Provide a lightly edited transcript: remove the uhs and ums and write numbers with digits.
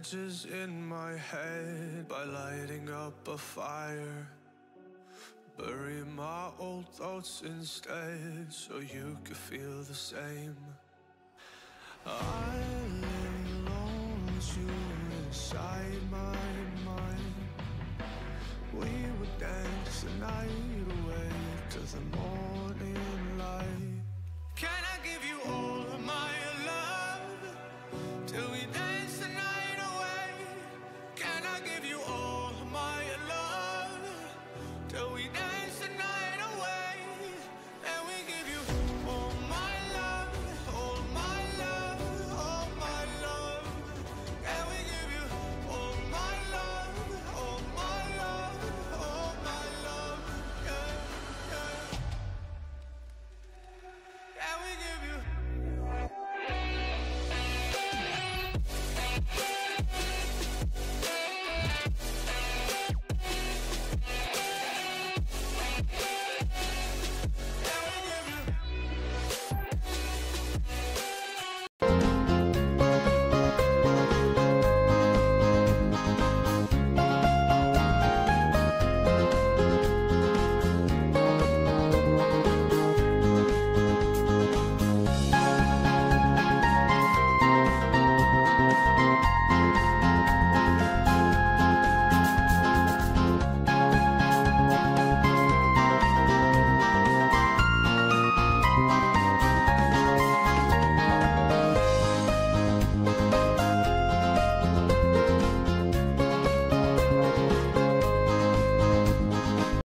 bridges in my head by lighting up a fire. Bury my old thoughts instead so you could feel the same. I lay alone with you inside my mind. We would dance the night away to the morning.